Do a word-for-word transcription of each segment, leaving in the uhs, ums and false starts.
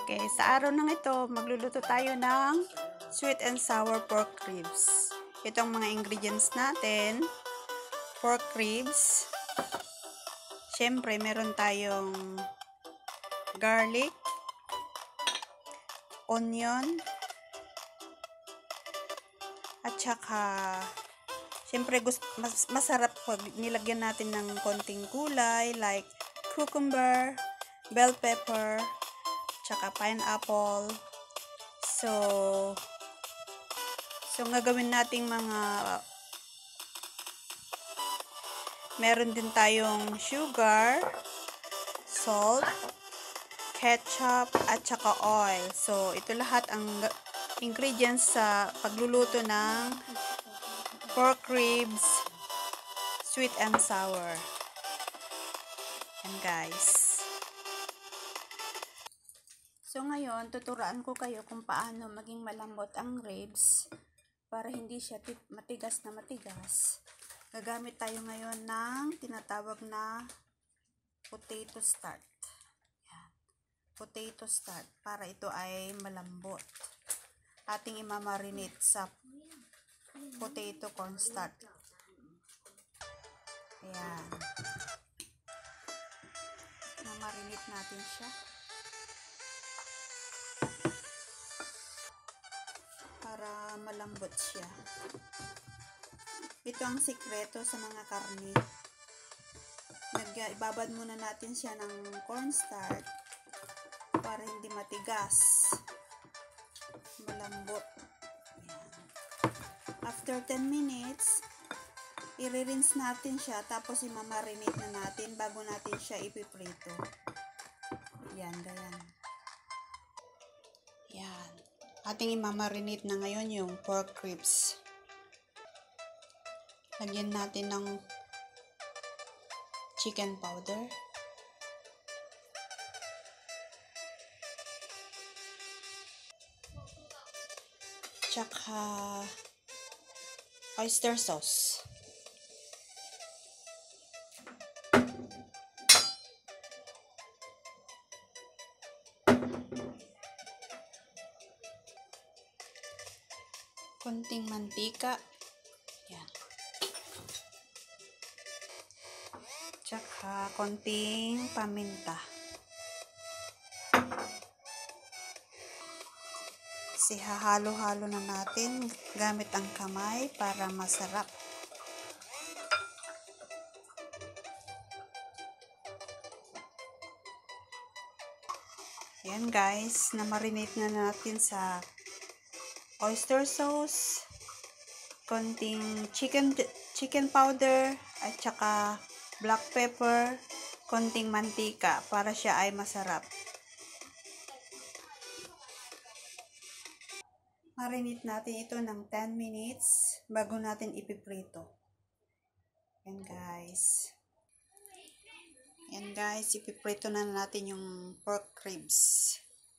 Okay, sa araw ng ito, magluluto tayo ng sweet and sour pork ribs. Ito ang mga ingredients natin. Pork ribs. Siyempre, meron tayong garlic, onion, at saka, siyempre, gusto, mas, masarap pag nilagyan natin ng konting gulay like cucumber, bell pepper, tsaka pineapple. So, so gagawin nating mga, meron din tayong sugar, salt, ketchup, at saka oil. So, ito lahat ang ingredients sa pagluluto ng pork ribs, sweet and sour. And guys. So ngayon, tuturuan ko kayo kung paano maging malambot ang ribs para hindi siya matigas na matigas. Gagamit tayo ngayon ng tinatawag na potato starch. Yan. Potato starch para ito ay malambot. Ating imamarinate sa potato cornstarch. Ayan. Mamarinate natin siya. Para malambot siya. Ito ang sikreto sa mga karne. Nag-ibabad muna natin siya ng cornstarch para hindi matigas. Malambot. Ayan. After ten minutes, i-rinse natin siya tapos imamarinate na natin bago natin siya ipiprito. Yan, ganyan. Yan. Ating imamarinate na ngayon yung pork ribs. Lagyan natin ng chicken powder. Tsaka oyster sauce. Konting mantika. Yan. Tsaka konting paminta. Kasi hahalo-halo na natin gamit ang kamay para masarap. Yan guys, na-marinate na natin sa oyster sauce, konting chicken chicken powder, at saka black pepper, konting mantika para siya ay masarap. Marinate natin ito ng ten minutes bago natin ipiprito. Yan guys. Yan guys, ipiprito na natin yung pork ribs.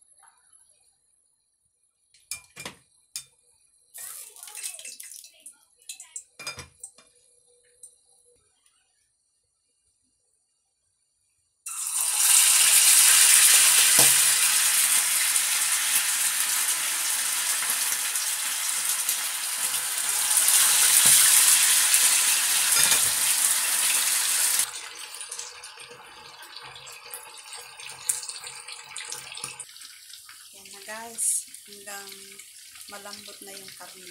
Guys, hanggang malambot na yung karne.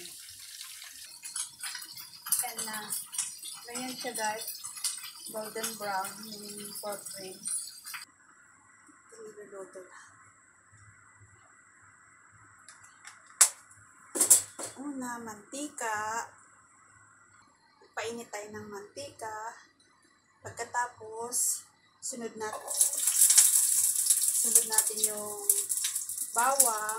And na, uh, ganyan siya guys, golden brown yung pork ribs. Niluluto na. Una, mantika. Painit tayo ng mantika. Pagkatapos, sunod natin, sunod natin yung bawang,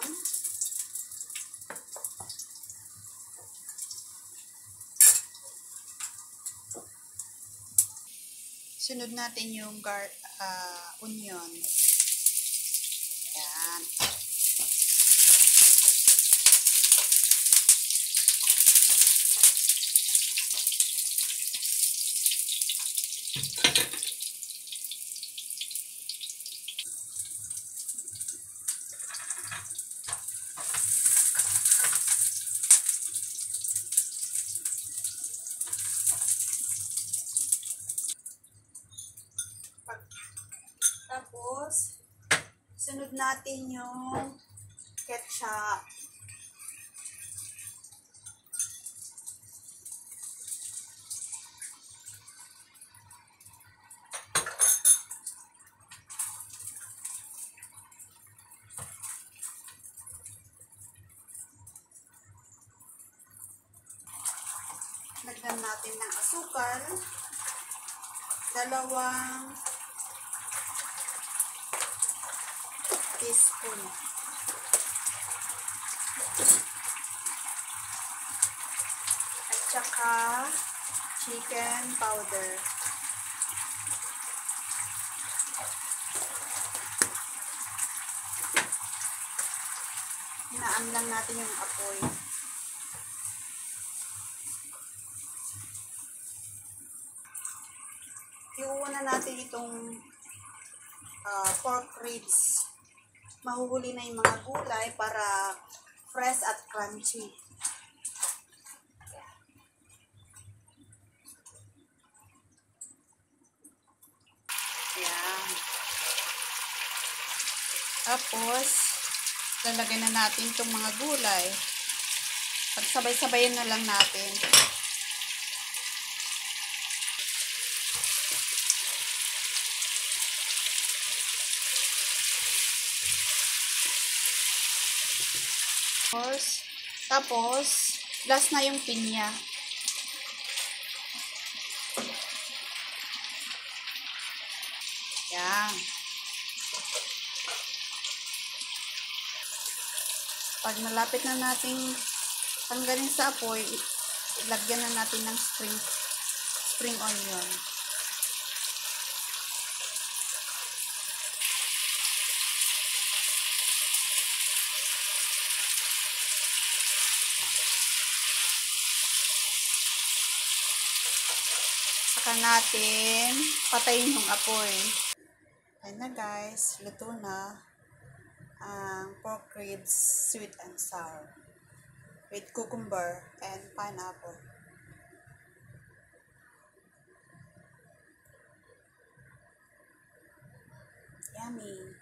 sunod natin yung gar uh, onion. Yan. Tapos, sunod natin yung ketchup. Lagyan natin ng asukal. Dalawang teaspoon. At saka chicken powder. Hinaan lang natin yung apoy. Iuuna natin itong uh, pork ribs. Mahuhuli na yung mga gulay para fresh at crunchy. Ayan. Tapos, lalagyan na natin itong mga gulay. Pagsabay-sabayin na lang natin. Tapos, tapos, last na yung pinya. Yan. Pag malapit na natin tanggalin sa apoy, ilagyan na natin ng spring, spring onion. Saka natin patayin yung apoy. Ayan na guys, luto na ang pork ribs sweet and sour with cucumber and pineapple. Yummy!